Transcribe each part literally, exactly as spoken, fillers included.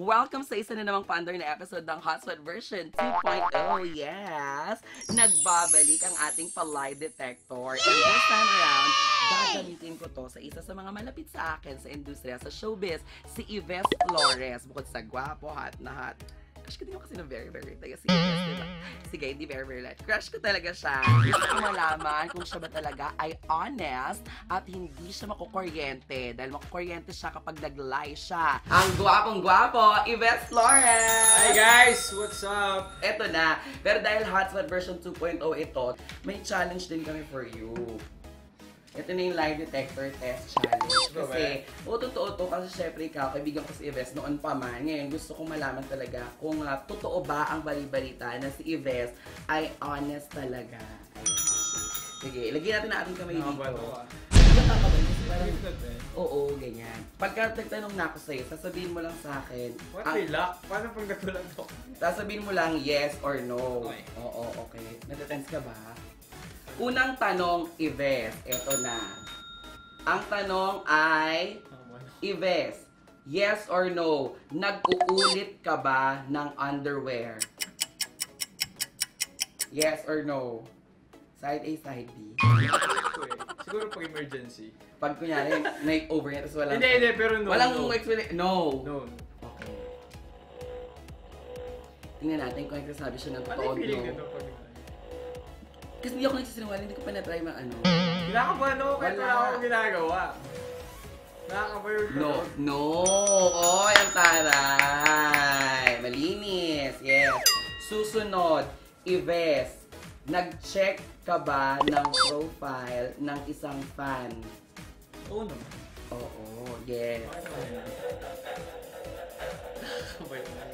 Welcome sa isa na namang pa-under na episode ng Hotspot version two point oh. Yes! Nagbabalik ang ating palay detector. And this time around, gagamitin ko to sa isa sa mga malapit sa akin sa industriya, sa showbiz, si Yves Flores. Bukod sa gwapo, hot na hot. Crush ko din ako kasi na very, very taga si Yves, diba? Sige, hindi very, very light. Crush ko talaga siya. Gusto ko malaman kung siya ba talaga ay honest at hindi siya makukuryente. Dahil makukuryente siya kapag nag-lie siya. Ang gwapong-gwapo, Yves Flores! Hi guys! What's up? Eto na. Pero dahil Hotspot version two point oh ito, may challenge din kami for you. Ito na yung lie detector test challenge. Kasi, o totoo to, kasi syempre ikaw, kaibigan ko si Yves noon pa man. Ngayon, gusto kong malaman talaga kung uh, totoo ba ang bali-balita na si Yves ay honest talaga. Ayan. Sige, ilagyan natin na ating kamay dito. Parang, oo, ganyan. Pagka nagtanong na ako sa'yo, sasabihin mo lang sa akin. What the luck? Paano pang gatulang to? Sasabihin mo lang yes or no. Okay. Oo, okay. Natatense ka ba? Unang tanong, Yves, eto na. Ang tanong ay, Yves, yes or no, nag-uulit ka ba ng underwear? Yes or no? Side A, side B? Siguro pag emergency. Pag kunyari, na-over niya, tapos walang... Hindi, hindi, pero no. Walang no. explanation. No. No. Okay. Tingnan natin kung nagsasabi siya ng Ano totoo, yung feeling no. nito pag... Kasi hindi ako nagsisinungaling, hindi ko pa na-try mga ano. Kinakabahan ako kahit wala akong ginagawa. Nakakabayan ko. No, no. Oh, yung taray. Malinis. Yes. Susunod, Yves, nag-check ka ba ng profile ng isang fan? Oo naman. Oo, yes. Nakakabayan na.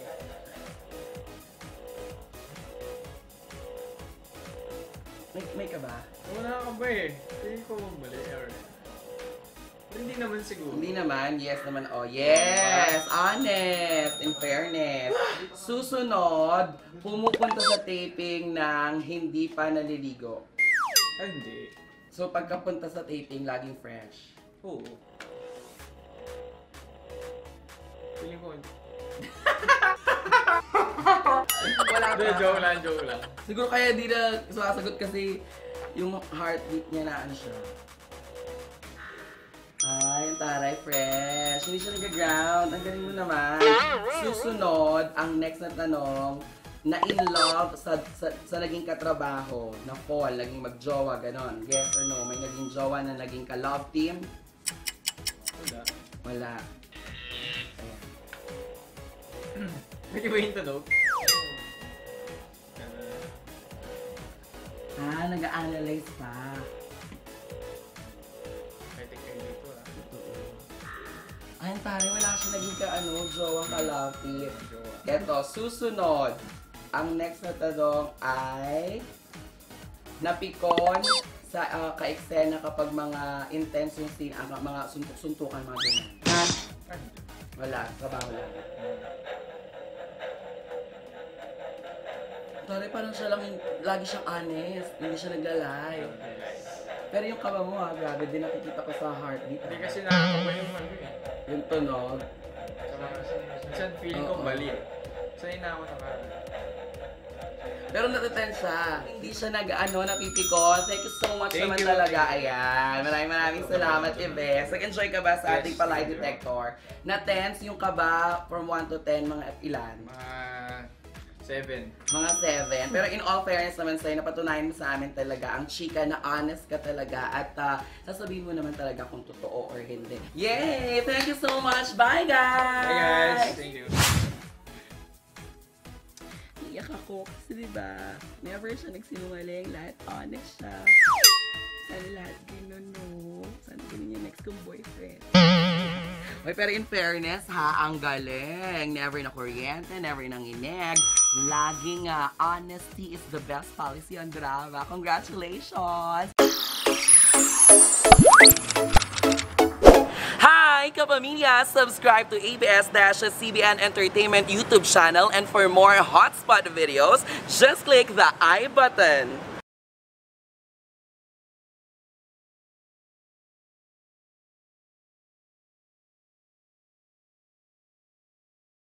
May, may ka ba? Oo, nakakabay eh. Hindi ko mali or... Hindi naman siguro. Hindi naman. Yes naman. Oh, yes! Honest! In fairness. Susunod, pumupunta sa taping ng hindi pa naliligo. Ay, hindi. So, pagkapunta sa taping, laging fresh. Oo. Feeling ko... Wala Hindi, pa. joke lang, joke lang. Siguro kaya di na sumasagot kasi yung heartbeat niya na ano siya. Ay, yung taray, fresh. Hindi siya nag-ground. Ang galing mo naman. Susunod, ang next na tanong, na in love sa, sa, sa naging katrabaho, na fall, naging magjowa, ganon. Yes or no? May naging jowa na naging ka-love team? Wala. Wala. Ayan. Pwede ba yung tanong? Ah, nag-a-analyze pa. Pwede kayo dito ah. Ay, ang taray, wala siya naging ka-ano, jowang ka-love team. Eto, susunod. Ang next na tanong ay napikon sa uh, ka-eksena kapag mga intense yung scene, ang mga suntuk-suntukan, mga ganyan. Wala, trabaho lang. Tari, parang siya lang, lagi siyang honest, hindi siya naglalay. Pero yung kaba mo ha, grabe din nakikita ko sa heartbeat. Hindi kasi nakakaba yung ano eh. Yung tunog. Minsan feeling ko mali eh. Sanay na ako naka... Pero natitense siya. Hindi siya nag-ano, napipikon. Thank you so much Thank naman you. talaga. Ayan. Maraming maraming salamat, Yves. Nag-enjoy ka ba sa ating Yes, palay thank you. detector? Na-tense yung kaba from one to ten, mga ilan? Mga... Seven. Mga seven. Pero in all fairness naman sa'yo, napatunayan mo sa amin talaga ang chika na honest ka talaga at uh, sasabihin mo naman talaga kung totoo or hindi. Yay! Thank you so much! Bye, guys! Hey guys! Thank you. Iyak ako kasi diba, never siya nagsinungaling, lahat honest siya. Sana lahat ganun, no? Sana ganun yung next kong boyfriend. Oy, pero in fairness ha, ang galing. Never na kuryente, never nang ineg. Laging uh, honesty is the best policy on drama. Congratulations! Hi, kapamilya! Subscribe to A B S-C B N Entertainment YouTube channel and for more hotspot videos, just click the I button.